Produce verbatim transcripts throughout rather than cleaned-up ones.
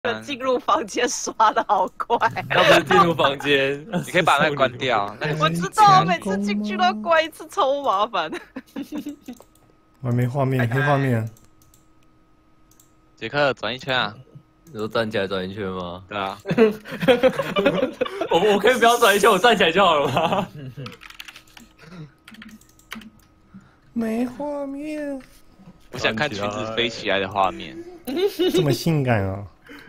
进入房间刷的好快。 他不是进入房间， 你可以把那个关掉。那我知道，我每次进去都要关一次，超麻烦。 我还没画面，黑画面。 杰克转一圈啊！ 你说站起来转一圈吗？ 对啊。 我我可以不要转一圈，我站起来就好了吗？ 没画面。 我想看裙子飞起来的画面。 这么性感啊！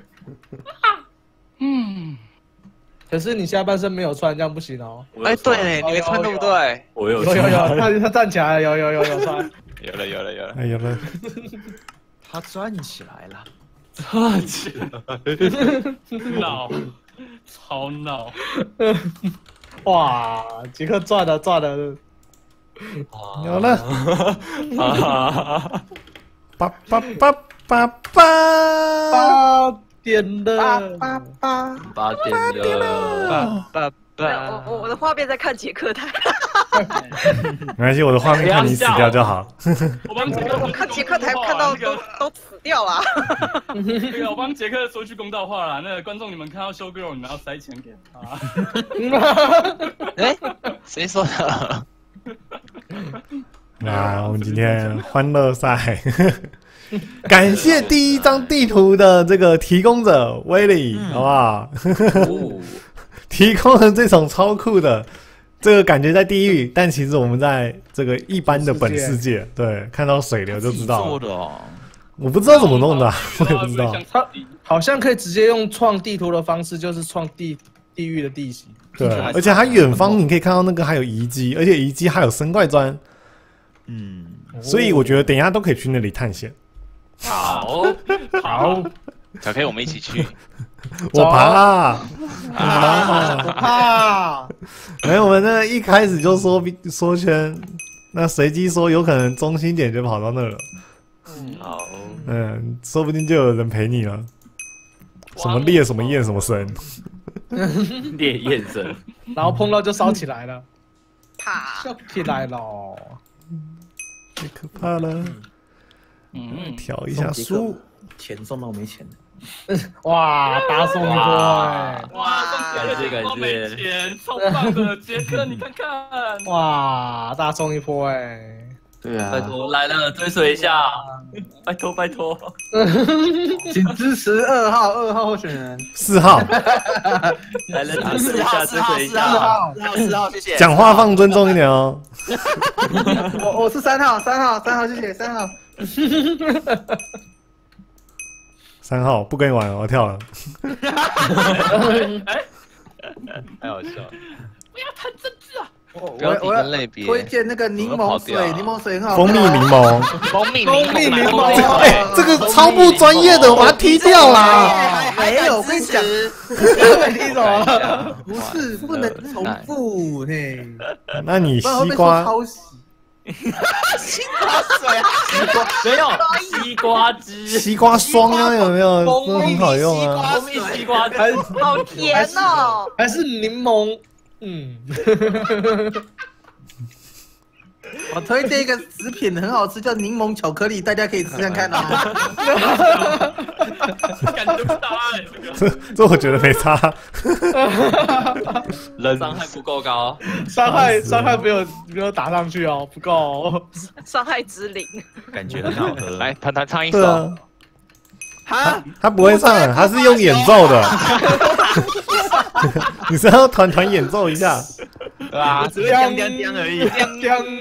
嗯。可是你下半身没有穿，这样不行哦。 哎，对，你没穿对不对？ 我有有有有，他他站起来了，有有有有穿。 有了有了有了， 哎有了， 他转起来了， 站起来， 闹，超闹。哇，杰克赚了赚了。 有了，八八八八八， 八点了， 八八八点了， 爸爸， 我我我的画面在看杰克台。 没关系，我的画面看你死掉就好。 我帮杰克， 我看杰克台看到都都死掉了。 那个，我帮杰克说句公道话啦，那个观众你们看到 show girl， 你们要塞钱给他。 哎，谁说的？ 那我们今天欢乐赛，感谢第一张地图的这个提供者威利，好不好？提供了这种超酷的，这个感觉在地狱，但其实我们在这个一般的本世界，对，看到水流就知道了。 做的哦， 我不知道怎么弄的、啊，我也不知道。 他好像可以直接用创地图的方式，就是创地地狱的地形。 对，而且它远方你可以看到那个还有遗迹，而且遗迹还有生怪砖， 嗯， 所以我觉得等一下都可以去那里探险。 好， 好， 小 K，我们一起去。 我怕， 我怕。 没有，我们那一开始就说说圈，那随机说有可能中心点就跑到那了。 好， 嗯，说不定就有人陪你了。什么烈什么焰什么神。 烈焰神， 然后碰到就烧起来了， 啪， 烧起来了， 太可怕了。 嗯， 调一下书， 钱送到没钱了。哇，大送一波哎！ 哇，感谢感谢， 钱超棒的，杰克你看看，哇，大送一波哎！ 对啊， 拜托来了，追随一下，拜托拜托， 请支持二号二号候选人， 四号来了，支持一下，追随一下， 四号四号四号，谢谢。 讲话放尊重一点哦。 我我是三号三号三号，谢谢三号。 三号不跟你玩了，我跳了。 太好笑了。 不要谈政治啊！ 我标题跟类别推荐那个柠檬水，柠檬水很好。 蜂蜜柠檬， 蜂蜜蜂蜜柠檬， 哎，这个超不专业的，我把它踢掉啦。 没有，我跟你讲， 踢什么？ 不是不能重复嘿。 那你西瓜？ 西瓜水啊， 西瓜没有，西瓜汁， 西瓜霜啊，有没有？都很好用啊。 蜂蜜西瓜汁， 好甜哦！ 还是柠檬？嗯。 我推荐一个食品很好吃，叫柠檬巧克力，大家可以吃看看啊。 感觉不到哎， 这这我觉得没差。 人伤害不够高， 伤害伤害没有没有打上去哦，不够。 伤害之零， 感觉很好喝。 来，谈谈唱一首。 对啊， 哈， 他不会唱，他是用演奏的。你是要团团演奏一下？ 对吧？只会叮叮叮而已。 叮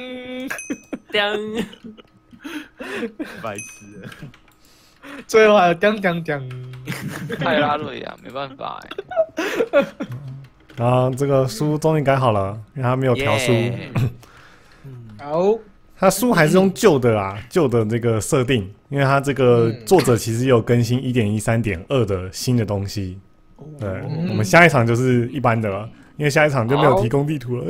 叮， 白痴。 最后还有叮叮叮。 泰拉瑞亚，没办法哎。 然后这个书终于改好了，因为他没有调书。 好， 他书还是用旧的啊，旧的这个设定，因为他这个作者其实有更新 一点一三点二 的新的东西。对，我们下一场就是一般的了，因为下一场就没有提供地图了。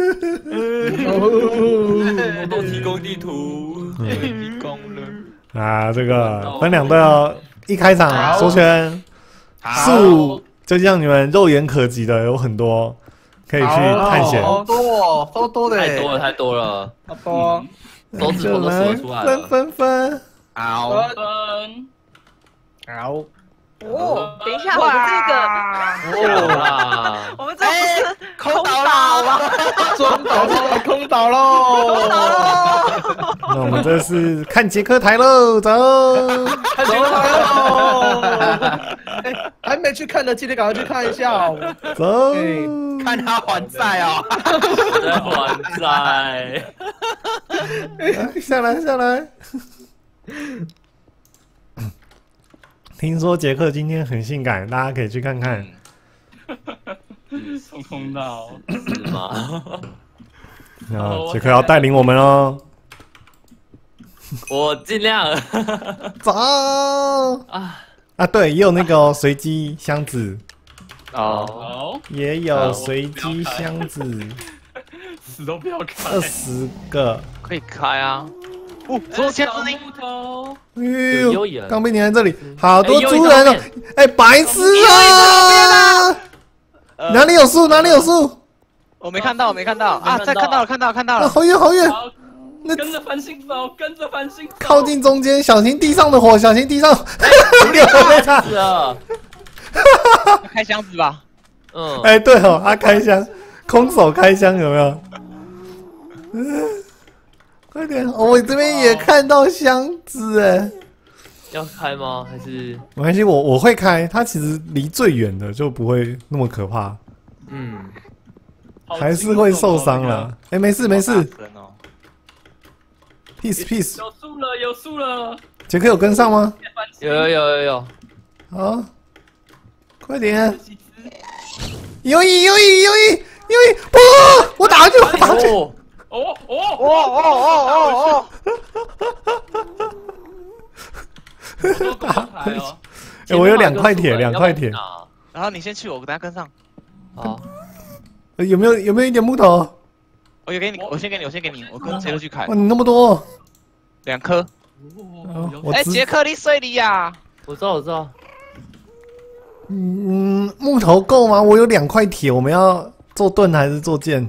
我都提供地图， 提供了。 啊，这个分两队哦，一开场收圈，树就像你们肉眼可及的有很多，可以去探险。 好多哦，超多的， 太多了太多了， 好多。 手指头都数得出来了。 分分分， 好， 分，好。 哦，等一下，我们这个， 哇， 我们这个不是空岛空岛啦， 吗？ 空岛喽，空岛喽， 那我们这是看杰克台喽，走。 看杰克台喽！哎，还没去看的，记得赶快去看一下哦。 走， 看他还债哦。 在还债。 下来下来。听说杰克今天很性感，大家可以去看看。 冲空到， 是吗？ 啊，杰克要带领我们哦。 我尽量。 走啊啊，对，也有那个随机箱子， 哦， 好， 也有随机箱子， 死都不要开。 二十个。 可以开啊。哦，说签字木头， 哎有幽影刚被粘在这里，好多哎幽影猪人哦在后面！ 哎，白痴啊！哪里有树？哪里有树？ 我没看到，我没看到啊！ 没看到再看到了，看到了，看到啊， 了。 好远好远！ 好， 那跟着繁星走，跟着繁星走。 靠近中间，小心地上的火，小心地上。有人被炸。 是啊， 开箱子吧。 嗯， 哎，对哦，他开箱，空手开箱有没有？嗯，快点！哦我这边也看到箱子哎。 要开吗？还是没关系，我我会开。它其实离最远的就不会那么可怕， 嗯？ 还是会受伤了。哎，没事没事好大声哦。 ，peace peace。 有树了，有树了。 杰克有跟上吗？ 有有有有有， 好，快点！有影有影有影有影！不，我打下去，我打下去。 哦， 哦哦哦哦哦哦哦！打台哦， 哎，我有两块铁，两块铁。 啊， 然后你先去，我等下跟上。 好， 呃有没有有没有一点木头？ 我有给你，我先给你，我先给你，我跟杰克去砍哇，你那么多！ 两颗。 哦有哎， 我只杰克，你水里呀？ 我知道我知道， 嗯，木头够吗？我有两块铁，我们要做盾还是做剑？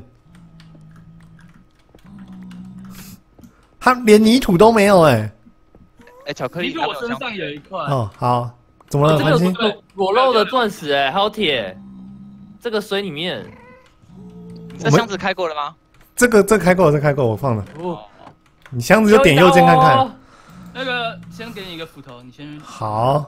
他连泥土都没有哎。 哎，巧克力， 你说我身上有一块， 哦，好，怎么了， 这个繁星？ 裸裸露的钻石哎，还有铁，这个水里面， 这箱子开过了吗？ 这个这开过，这开过，我放了。 哦， 你箱子就点右键看看。 哦。 那个先给你一个斧头，你先。 好，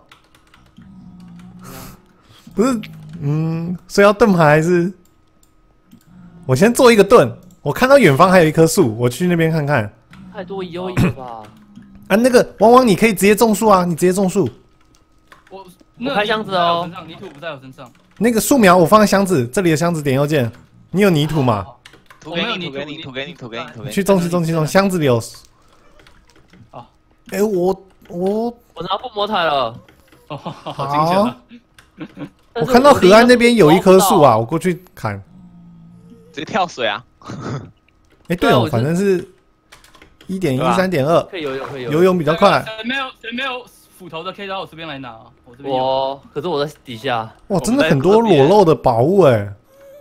不是，嗯，所以要盾牌还是？我先做一个盾。我看到远方还有一棵树，我去那边看看。 太多幽影了吧？ 啊，那个往往你可以直接种树啊，你直接种树。 我我开箱子哦， 泥土不在我身上。 那个树苗我放在箱子，这里的箱子点右键。你有泥土吗？ 土给你，土给你，土给你，土给你，土给你。 去种去种去种，箱子里有。 哦， 哎，我我我拿附魔台了， 哦，好惊险啊！ 我看到河岸那边有一棵树啊，我过去砍。 直接跳水啊！ 哎，对哦，反正是一点一三点二， 可以游泳，可以游游泳比较快。 谁没有谁没有斧头的，可以到我这边来拿。我这边有。 我可是我在底下， 哇，真的很多裸露的宝物哎！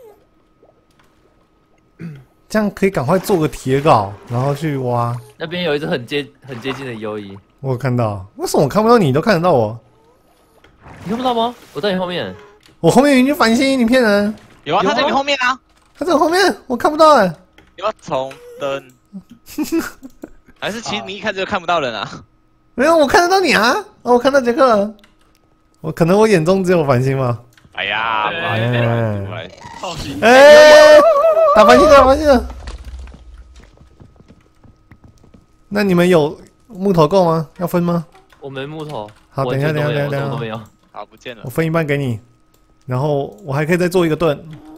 这样可以赶快做个铁镐，然后去挖。 那边有一只很接很接近的游移， 我有看到，为什么我看不到你，你都看得到我？ 你看不到吗？我在你后面。 我后面有一只繁星，你骗人！ 有啊，他在你后面啊！ 他在我后面，我看不到哎。 你要重灯，还是其实你一看就看不到人啊？ 没有，我看得到你啊！哦，我看到杰克了。我可能我眼中只有繁星吗？ 哎呀， 哎来， 好奇。 哎，打繁星了，打繁星了。那你们有木头够吗？要分吗？ 我没木头。 好，等一下，等一下，等一下，等一下， 我都没有。 好不见了我。分一半给你，然后我还可以再做一个盾。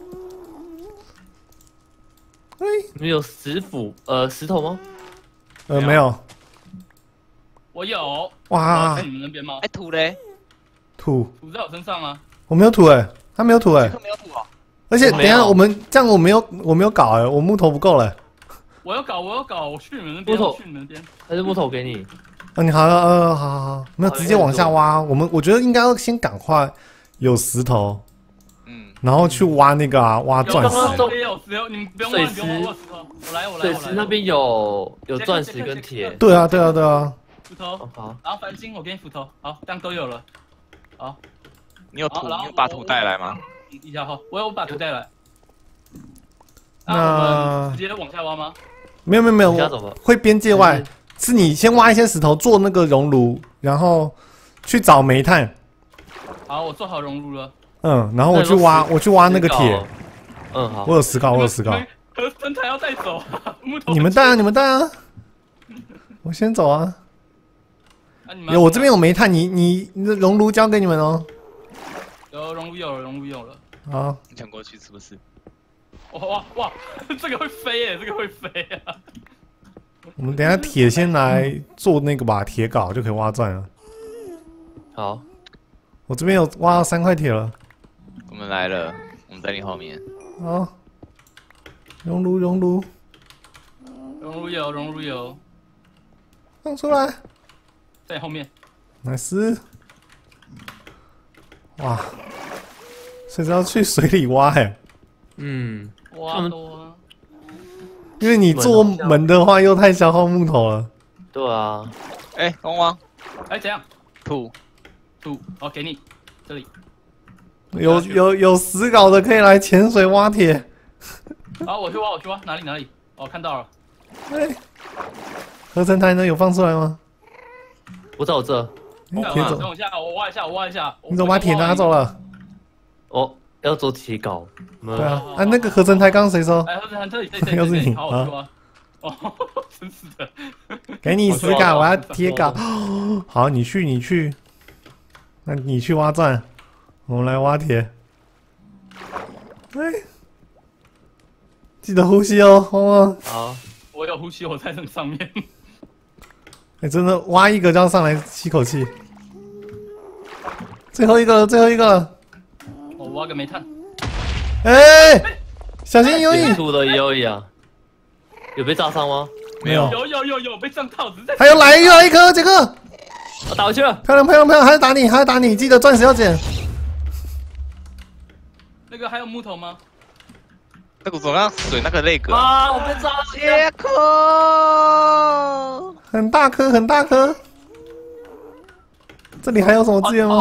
哎， 你们有石斧呃石头吗？ 呃，没有。 我有。 哇在，你们那边吗哎，？土嘞？ 土， 土在我身上啊。 我没有土哎，他没有土哎杰，克没有土哦。 而且等一下我没有我们这样我没有我没有搞哎，我木头不够了。 我有搞，我有搞，我去你们那边， 木头我去你们那边。 还是木头给你？ 啊，你好，呃，好好好，没有直接往下挖。我们我觉得应该要先赶快有石头， 嗯， 然后去挖那个啊，挖钻石。 有，也有石头，你们不用挖，不用挖，我有石头，我来，我来， 水我来。 池那边有有钻石跟铁。 对啊，对啊，对啊。 斧头哦，好， 然后繁星，我给你斧头，好，这样都有了。好， 你有土， 好然后你有把土带来吗？ 一下哈，我有把土带来。 那我们直接往下挖吗？ 没有没有没有， 往下走吧我会边界外，是你先挖一些石头做那个熔炉，然后去找煤炭。 好，我做好熔炉了。 嗯，然后我去挖，我去挖那个铁。 嗯，好。 我有石膏，我有石膏。 和生材要带走啊，木头。 你们带啊，你们带啊。我先走啊。 啊、你们有，我这边有煤炭，你你你的熔炉交给你们哦。 有熔炉有了，熔炉有了。 好， 你抢过去是不是？ 哇哇哇，这个会飞耶，这个会飞啊！ 我们等一下铁先来做那个吧，铁镐就可以挖钻了。 好， 我这边有挖到三块铁了。 我们来了，我们在你后面。 好，熔炉熔炉， 熔炉有，熔炉有， 放出来， 在后面。 来斯。哇，所以要去水里挖哎。 嗯， 哇多啊！ 因为你做门的话又太消耗木头了。 对啊。 哎，公王， 哎，怎样？ 土土，哦，给你，这里。 有有有死稿的可以来潜水挖铁。 好，我去挖，我去挖，哪里哪里？哦，看到了。 哎，合成台呢？有放出来吗？ 我在我这。 哎，铁走。 等我一下，我挖一下，我挖一下。 你怎么把铁拿走了？ 哦，要做铁镐。 对啊，啊，那个合成台刚谁收？ 哎，合成台这里，这里， 又是你好，我去挖。哦，真是的。 给你石镐，我要铁镐。好，你去，你去。那你去挖钻，我们来挖铁。哎，记得呼吸哦，汪汪。 好， 我有呼吸，我在那上面。 哎，真的挖一个就要上来吸口气。最后一个了，最后一个了。 我挖个煤炭。 哎，小心有影。 土的也有影啊。有被炸伤吗？ 没有。 有有有有被撞到，只是在。 还有来又来一颗，杰克。 我打回去了。 漂亮漂亮漂亮，还要打你，还要打你，记得钻石要捡。 那个还有木头吗？ 那个怎么样水那个那个啊！我被炸了。 杰克， 很大颗很大颗。这里还有什么资源吗？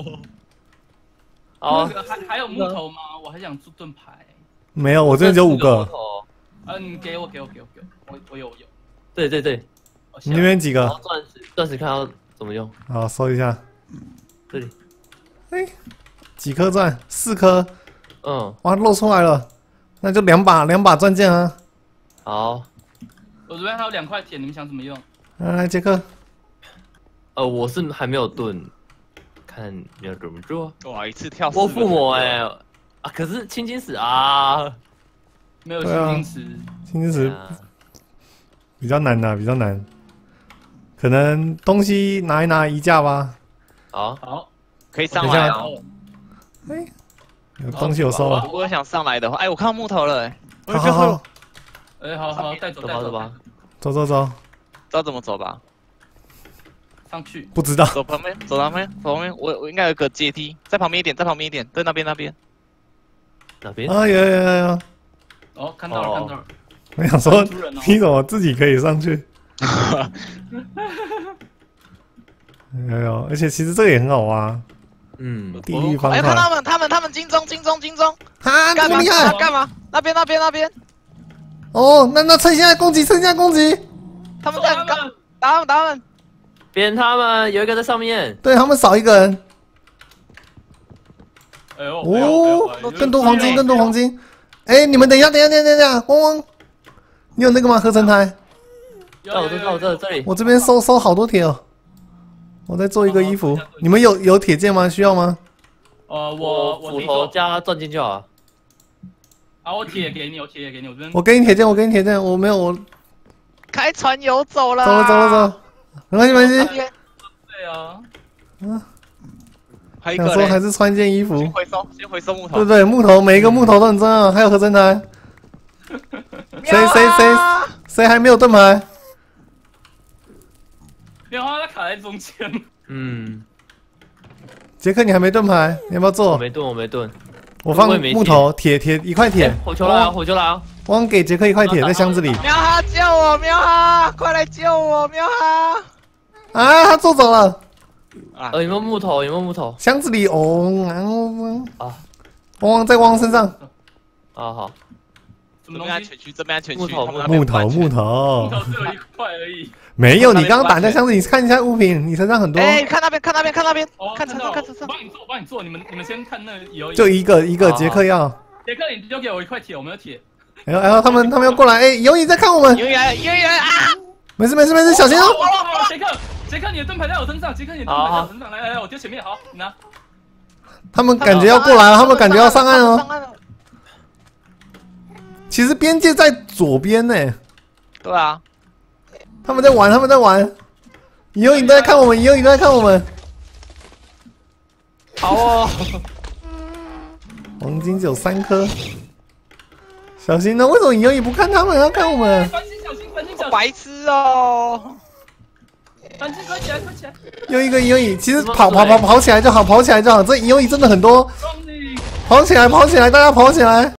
哦， 那个还还有木头吗？我还想做盾牌。 没有，我这边只有五个。 嗯，给我给我给我给我，我我有我有。 对对对。 你那边几个？ 钻石钻石看要怎么用？ 好，搜一下。 这里。 哎，几颗钻？四颗。 嗯。 哇，露出来了。那就两把两把钻剑啊。 好。 我这边还有两块铁，你们想怎么用？ 来来，杰克。 呃，我是还没有盾，看你要怎么做。 哇，一次跳。 我附魔哎，啊，可是青金石啊， 没有青金石。 青金石比较难呐，比较难。可能东西拿一拿移架吧。 好， 好， 可以上来哦。 哎，有东西有收了。 如果想上来的话，哎，我看到木头了，哎， 好好好。 哎，好好带走带走吧， 走走走。 知道怎么走吧？ 上去。 不知道。 走旁边，走旁边，走旁边。我我应该有个阶梯，在旁边一点，在旁边一点，对，那边那边。 哪边？ 啊，有有有有。 哦，看到了看到了。 我想说，你怎么自己可以上去？有有，而且其实这个也很好挖。 嗯， 地狱方块。 哎，看他们，他们，他们金钟，金钟，金钟。 啊， 干嘛厉害？ 干嘛？那边，那边，那边。 哦，那那趁现在攻击，趁现在攻击。 他们在干，打他们，打他们。 扁他们，有一个在上面。 对他们少一个人。 哎呦， 哦，更多黄金，更多黄金。哎，你们等一下，等一下，等一下，等一下，汪汪，你有那个吗？合成台？ 在我这，在我这这里。 我这边收收好多铁哦。我在做一个衣服，你们有有铁剑吗？需要吗？ 呃，我我斧头加钻进就好。 啊，我铁给你，我铁也给你，我这边。 我给你铁剑，我给你铁剑，我没有我。 开船游走了。 走了走了走，没关系没关系。 对啊。 嗯。 还有一个。 想说还是穿件衣服。 先回收，先回收木头。 对对，木头每一个木头都很重要，还有合成台。谁谁谁谁还没有盾牌？ 棉花它卡在中间。 嗯。 杰克，你还没盾牌，你要不要做？ 我没盾，我没盾。 我放木头，铁铁一块铁。 火球来啊！火球来啊！ 汪给杰克一块铁在箱子里。 喵哈救我！喵哈，快来救我！喵哈！ 啊，他坐走了。 啊呃，有没有木头？有没有木头？ 箱子里哦，然后啊， 汪汪在汪身上， 啊好， 什么东西？ 这边安全区，这边安全区， 木头他们那边木头木不安全木头， 头只有一块而已。 没有， 那边你刚刚不安全打开箱子，你看一下物品，你身上很多， 哎，看那边，看那边，看那边哦，， 看车上， 到了看车上。 我帮你做，我帮你做。你们你们先看那个有就一个一个好杰克要， 杰克，你丢给我一块铁，我没有铁。 然后然后他们他们要过来，哎，游泳在看我们， 游泳游泳啊！ 没事没事没事，小心哦。 好好好，杰克，杰克，你的盾牌在我身上，杰克，你的盾牌在我身上，来来来，我丢前面，好，你拿。 他们感觉要过来了，他们感觉要上岸哦。 上岸了。 其实边界在左边呢， 对啊， 他们在玩，他们在玩。以后你都在看我们，以后你都在看我们。 好哦。 黄金只有三颗，小心呢！为什么以后你不看他们，要看我们？ 繁星小心，繁星小心， 白痴哦！ 繁星快起来，快起来！ 又一个以后你，其实跑跑跑跑起来就好，跑起来就好。这以后你真的很多， 帮你。 跑起来跑起来，大家跑起来。